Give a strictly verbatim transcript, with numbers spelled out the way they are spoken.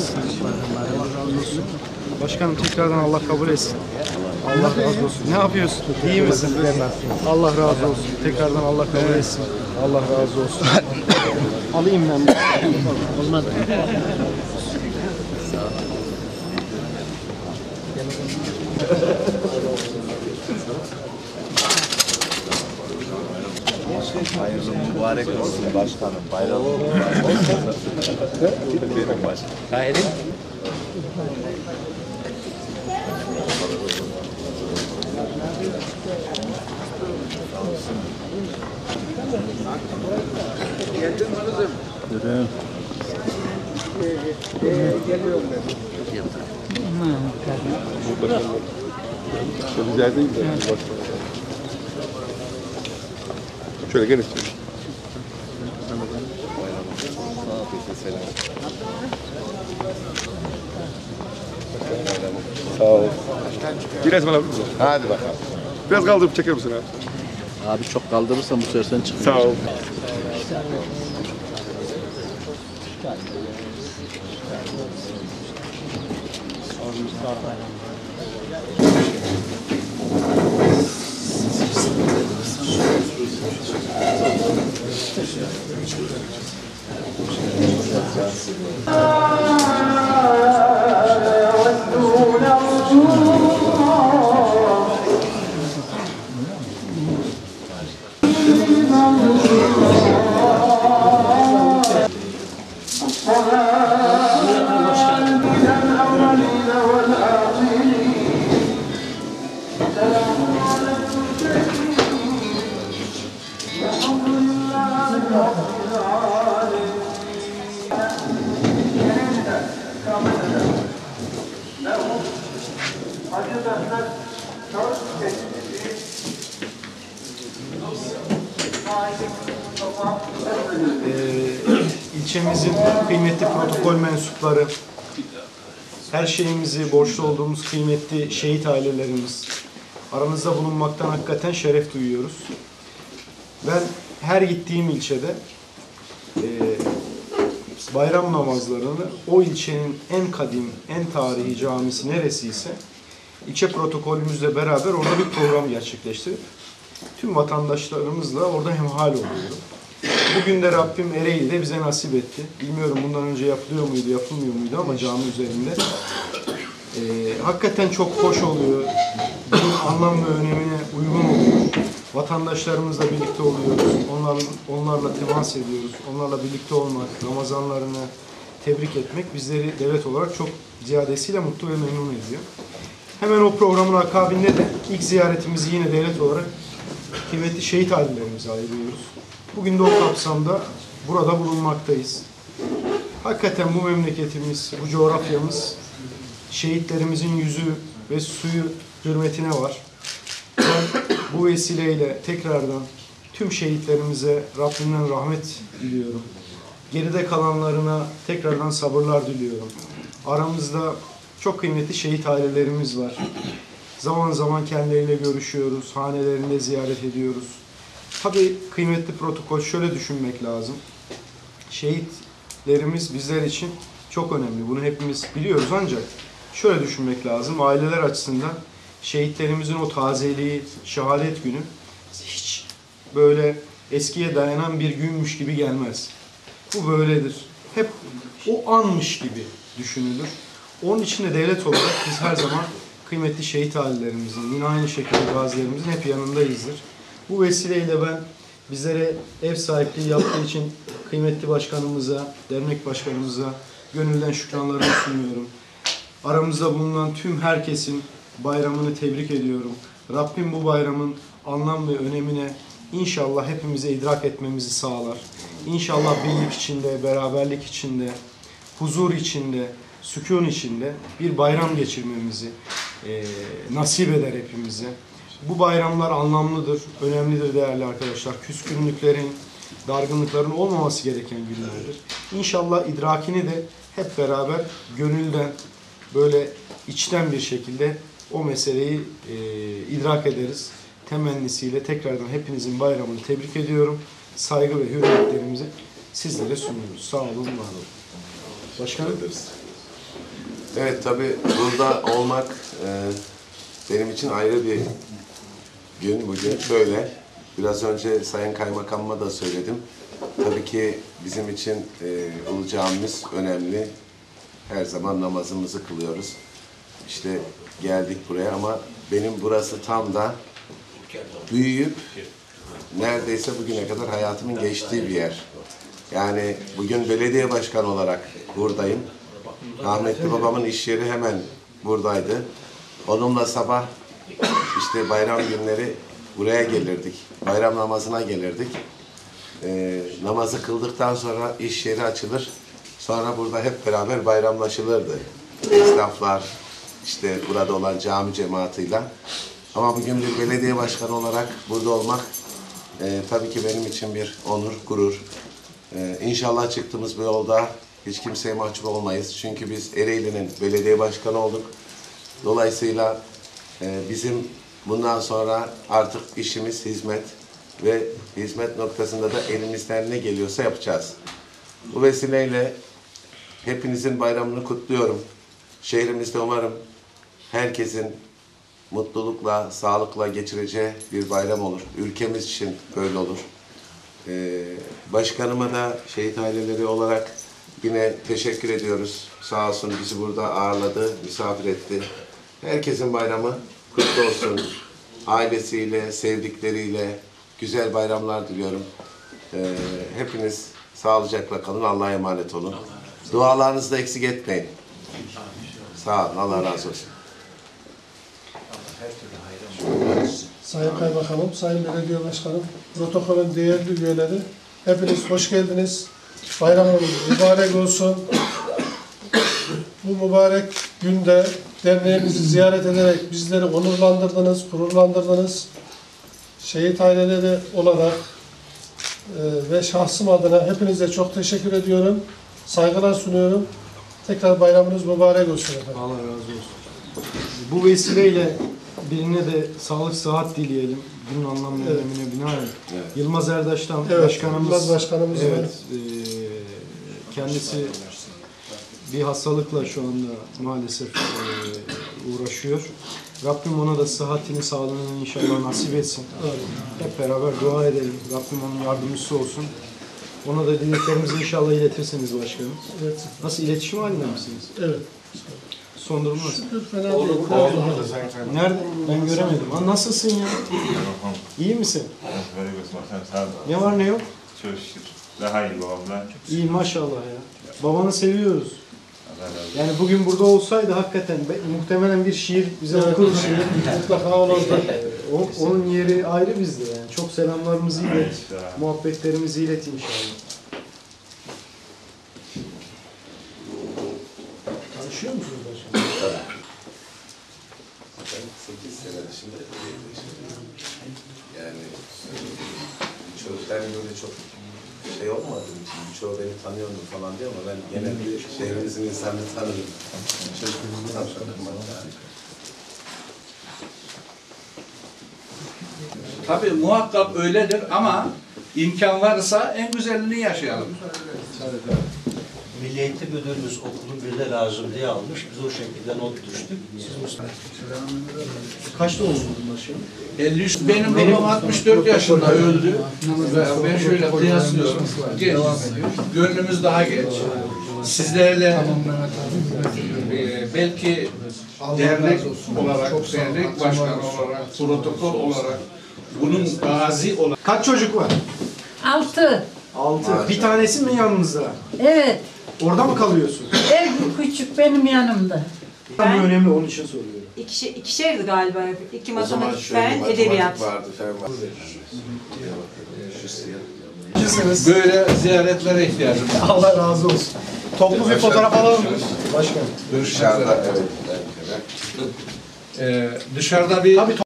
Nasılsınız? Allah razı olsun. Başkanım tekrardan Allah kabul etsin. Allah razı olsun. Ne yapıyorsun? İyi misin? Allah razı olsun. Tekrardan Allah kabul etsin. Allah razı olsun. Alayım ben. Olmadı. Hayırlı mübarek olsun başkanım. Bayramı mübarek olsun. Benim başkanım. Hayır. Geldin mi kızım? Yürü. Geliyorum ben. Güzel değil mi? Şöyle gel istiyorum. Sağ ol. Biraz bana alabilir misin? Hadi bakalım. Biraz kaldırıp çeker misin abi? Abi çok kaldırırsan bu sefer sen çıkmıyor. Sağ ol. Ee, ilçemizin kıymetli protokol mensupları, her şeyimizi borçlu olduğumuz kıymetli şehit ailelerimiz, aranızda bulunmaktan hakikaten şeref duyuyoruz. Ben her gittiğim ilçede e, bayram namazlarını o ilçenin en kadim, en tarihi camisi neresiyse ilçe protokolümüzle beraber orada bir program gerçekleştirip tüm vatandaşlarımızla orada hemhal oluyorum. Bugün de Rabbim Ereğli'de bize nasip etti. Bilmiyorum bundan önce yapılıyor muydu, yapılmıyor muydu ama cami üzerinde. Ee, hakikaten çok hoş oluyor. Bunun anlam ve önemine uygun oluyor. Vatandaşlarımızla birlikte oluyoruz. Onlarla, onlarla temas ediyoruz. Onlarla birlikte olmak, Ramazanlarını tebrik etmek bizleri devlet olarak çok ziyadesiyle mutlu ve memnun ediyor. Hemen o programın akabinde de ilk ziyaretimizi yine devlet olarak kıymetli şehit ailelerimize ayırıyoruz. Bugün de o kapsamda burada bulunmaktayız. Hakikaten bu memleketimiz, bu coğrafyamız şehitlerimizin yüzü ve suyu hürmetine var. Ben bu vesileyle tekrardan tüm şehitlerimize Rabbimden rahmet diliyorum. Geride kalanlarına tekrardan sabırlar diliyorum. Aramızda çok kıymetli şehit ailelerimiz var. Zaman zaman kendileriyle görüşüyoruz, hanelerinde ziyaret ediyoruz. Tabii kıymetli protokol şöyle düşünmek lazım. Şehitlerimiz bizler için çok önemli. Bunu hepimiz biliyoruz ancak şöyle düşünmek lazım. Aileler açısından şehitlerimizin o tazeliği, şehadet günü hiç böyle eskiye dayanan bir günmüş gibi gelmez. Bu böyledir. Hep o anmış gibi düşünülür. Onun için de devlet olarak biz her zaman kıymetli şehit ailelerimizin, yine aynı şekilde gazilerimizin hep yanındayızdır. Bu vesileyle ben bizlere ev sahipliği yaptığı için kıymetli başkanımıza, dernek başkanımıza gönülden şükranlarımı sunuyorum. Aramızda bulunan tüm herkesin bayramını tebrik ediyorum. Rabbim bu bayramın anlam ve önemine inşallah hepimize idrak etmemizi sağlar. İnşallah birlik içinde, beraberlik içinde, huzur içinde, sükun içinde bir bayram geçirmemizi e, nasip eder hepimize. Bu bayramlar anlamlıdır, önemlidir değerli arkadaşlar. Küskünlüklerin, dargınlıkların olmaması gereken günlerdir. İnşallah idrakini de hep beraber gönülden, böyle içten bir şekilde o meseleyi e, idrak ederiz. Temennisiyle tekrardan hepinizin bayramını tebrik ediyorum. Saygı ve hürmetlerimizi sizlere sunuyoruz. Sağ olun, var olun. Başkanım. Evet, tabii burada olmak e, benim için ayrı bir gün bugün. Şöyle, biraz önce Sayın Kaymakamıma da söyledim. Tabii ki bizim için e, Ulu Camimiz önemli. Her zaman namazımızı kılıyoruz. İşte geldik buraya ama benim burası tam da büyüyüp neredeyse bugüne kadar hayatımın geçtiği bir yer. Yani bugün belediye başkanı olarak buradayım. Rahmetli babamın iş yeri hemen buradaydı. Onunla sabah işte bayram günleri buraya gelirdik. Bayram namazına gelirdik. Ee, namazı kıldıktan sonra iş yeri açılır. Sonra burada hep beraber bayramlaşılırdı. Esnaflar, işte burada olan cami cemaatıyla. Ama bugün bir belediye başkanı olarak burada olmak e, tabii ki benim için bir onur, gurur. E, İnşallah çıktığımız bu yolda hiç kimseye mahcup olmayız. Çünkü biz Ereğli'nin belediye başkanı olduk. Dolayısıyla e, bizim bundan sonra artık işimiz hizmet ve hizmet noktasında da elimizden ne geliyorsa yapacağız. Bu vesileyle hepinizin bayramını kutluyorum. Şehrimizde umarım herkesin mutlulukla, sağlıkla geçireceği bir bayram olur. Ülkemiz için böyle olur. Ee, başkanıma da şehit aileleri olarak yine teşekkür ediyoruz. Sağ olsun bizi burada ağırladı, misafir etti. Herkesin bayramı kutlu olsun. Ailesiyle, sevdikleriyle güzel bayramlar diliyorum. Ee, hepiniz sağlıcakla kalın, Allah'a emanet olun. Dualarınızı da eksik etmeyin. Sağ olun, Allah razı olsun. Sayın Kaymakamım, Sayın Belediye Başkanım, protokolün değerli üyeleri, hepiniz hoş geldiniz. Bayramınız mübarek olsun. Bu mübarek günde derneğimizi ziyaret ederek bizleri onurlandırdınız, gururlandırdınız. Şehit aileleri olarak e, ve şahsım adına hepinize çok teşekkür ediyorum. Saygılar sunuyorum. Tekrar bayramınız mübarek olsun efendim. Allah razı olsun. Bu vesileyle birine de sağlık, sıhhat dileyelim. Günün anlam ve Evet. önemine binaen. Evet. Yılmaz Erdaş'tan Evet, başkanımız. Yılmaz Başkanımız var. Evet, e, kendisi bir hastalıkla şu anda maalesef e, uğraşıyor. Rabbim ona da sıhhatini, sağlığını inşallah nasip etsin. Hep beraber dua edelim. Rabbim onun yardımcısı olsun. Ona da dileklerimizi inşallah iletirsiniz başkanım. Evet. Nasıl, iletişim halinde misiniz? Evet. Son durum nasıl? Şükür fena değil. Nerede? Ben göremedim. Ha, nasılsın ya? İyi misin? Böyle göstersen sağ ol. Ne var ne yok? Çok şükür. Daha iyi babamla. İyi maşallah ya. Babanı seviyoruz. Allah razı olsun. Yani bugün burada olsaydı hakikaten be- muhtemelen bir şiir bize Evet, okurdu. mutlaka olurdu. O, onun yeri ayrı bizde yani. Çok selamlarımızı ilet, İnşallah. muhabbetlerimizi ilet inşallah. Tanışıyor musunuz başkanım? Ben sekiz sene dışında yani çocuklar böyle çok şey olmadığı için birçoğu beni tanıyordu falan diyor ama ben genelde şehrimizin insanını tanırım. Çocukluğumdan sonra. Tabii muhakkak öyledir ama imkan varsa en güzelini yaşayalım. Milli Eğitim Müdürümüz okulun bir de lazım diye almış. Biz o şekilde not düştük. Siz Mustafa. Kaçta oldu başkanım? elli üç benim babam altmış dört yaşında öldü. Ben şöyle kıyaslıyorum. Genç. Gönlümüz daha genç. Sizlerle e, belki dernek olarak, dernek başkanı olarak, protokol olarak, bunun gazi olarak Kaç çocuk var? Altı. Altı. Bir tanesi mi yanınızda? Evet. Orada mı kalıyorsun? En küçük benim yanımda. Ben... Bu önemli, onun için soruyorum. İki, ikişerdi galiba. İki O zaman matematik, şöyle fen, matematik edebiyat. vardı, fen vardı. Şu siyah. İkisiniz. böyle ziyaretlere ihtiyacım var. Allah razı olsun. Toplu bir fotoğraf alalım mı? Başkanım. Dışarıda evet. Ee, dışarıda bir Tabii